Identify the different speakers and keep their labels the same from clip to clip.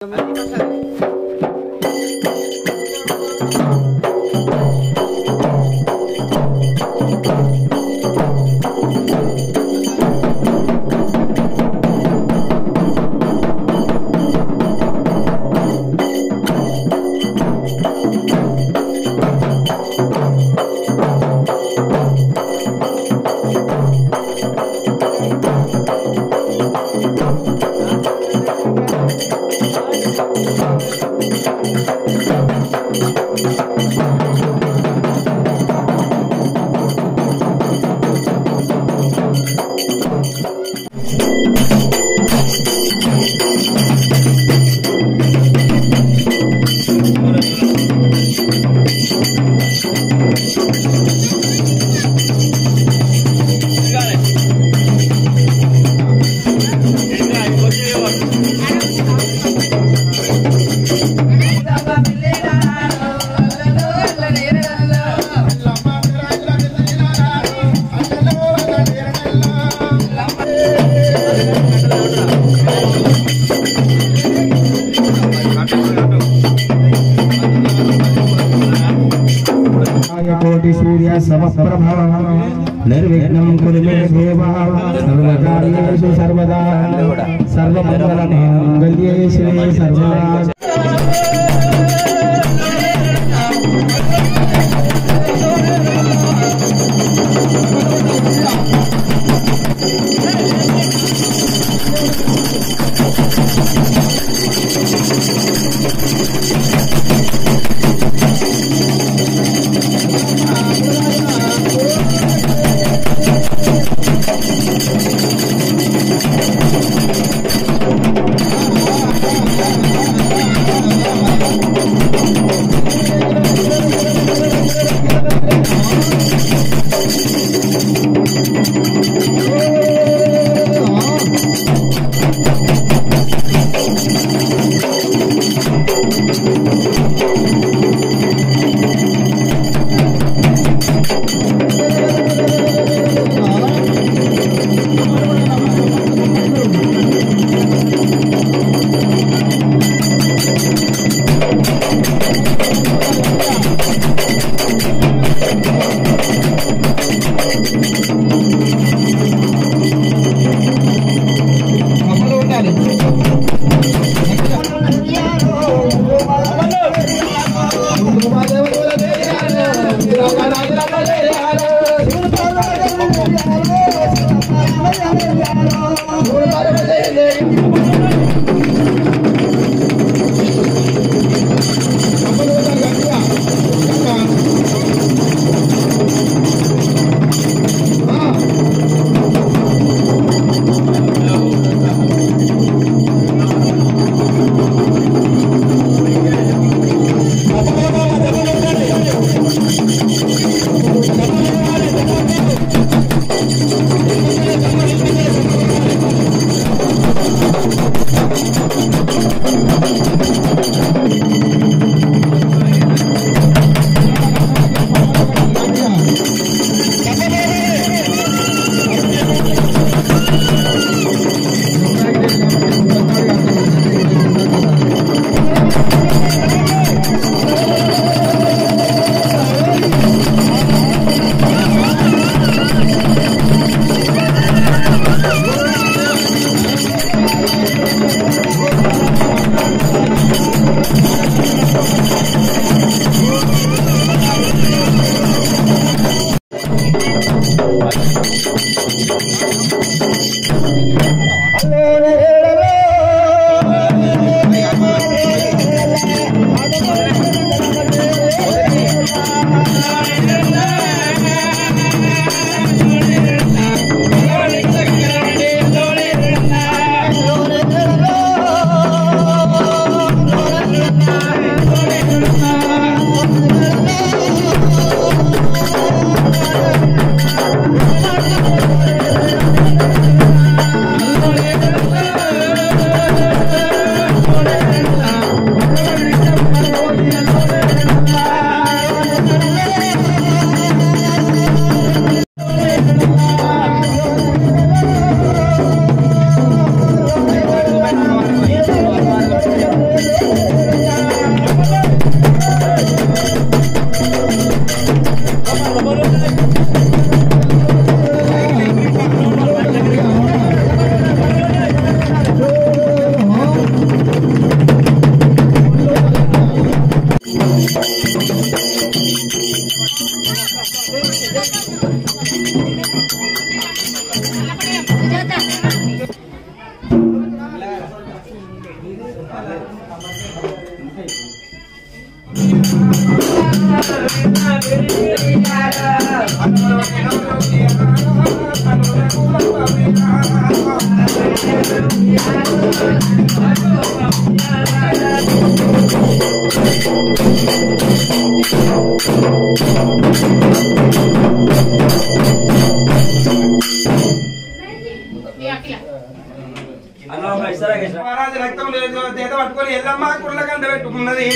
Speaker 1: निर्विघ्नं कुरु मे देवा सर्वकार्येषु सर्वदा सर्वमङ्गलमाङ्गल्ये शिवे सर्वदा
Speaker 2: మహారాజు రక్తం లేదు చేత పట్టుకొని ఎల్లమ్మ కుర్ల గంట పెట్టుకున్నది.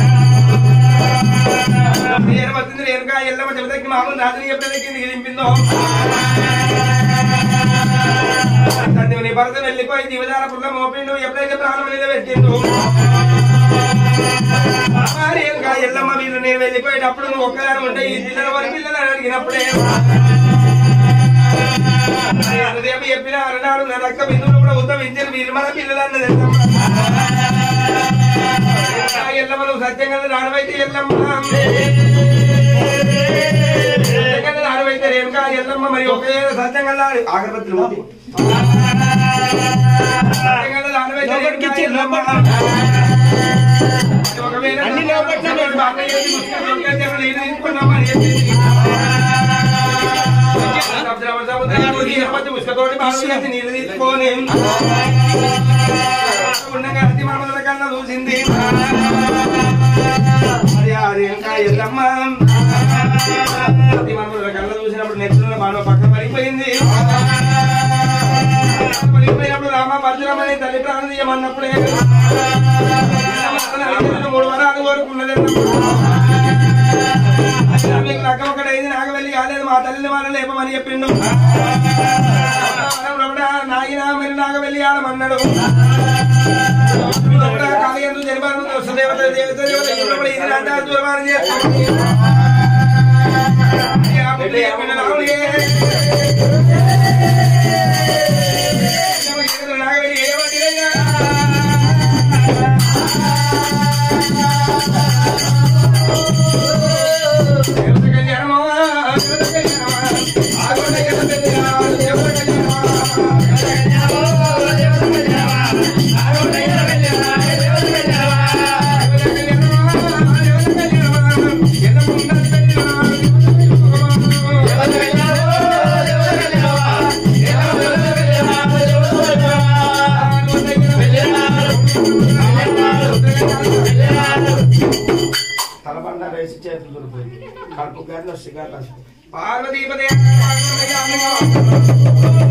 Speaker 2: వచ్చింది రేణుక ఎల్లమ్మ చెబుతకి మామూలు రాజుని ఎప్పుడైతే కిందికి దింపిందో తండ్రి భర్త వెళ్ళిపోయి దివదార పుల్ల మోపిండు. ఎప్పుడైతే ప్రాణం మీద పెట్టిండు రేణుక ఎల్లమ్మ వీళ్ళు నేను వెళ్ళిపోయేటప్పుడు నువ్వు ఒక్కదాని ఉంటే ఈ పిల్లల వరకు పిల్లలు అడిగినప్పుడే రేపు చెప్పిన అరనాడు నా రక్త బిందువులు కూడా ఉద్భవించారు వీళ్ళు మన పిల్లలు అన్నది ఎల్లమ్మ నువ్వు సత్యంగా రానవైతే ఎల్లమ్మ సత్యంగా రానవైతే రేణుక ఎల్లమ్మ మరి ఒకే సత్యంగా అగరబత్తులు సత్యంగా రానవైతే ఒకవేళ ఉసుకతోటి బాగా నీళ్ళు తీసుకొని ఉండగా అతి మనల కన్నా చూసింది. మరి ఆ రేణుక ఎల్లమ్మ అతి మనల కన్నా చూసినప్పుడు నెత్తుల బాగా పక్కన పడిపోయింది. పడిపోయినప్పుడు రామ పరశురామని తల్లి ప్రాణం తీయమన్నప్పుడే 3 వరాలు కోరుకున్నది. మీకు రకం ఒకటైంది నాకు వెళ్ళి కాలేదు మా తల్లిని వాళ్ళని లేపమని చెప్పిండు. నాగినా మీరు నాకు వెళ్ళి ఆడమన్నాడు. కాళీయందు జరిపారు దేవత దేవత దేవత ఇది అంటారు దూరమానం చేస్తాను నాకు వెళ్ళి ఏమంటే తలబండ వేసి చేతులు దొరికిపోయింది కడుపు గారిలో సిగారు పార్వతీపదే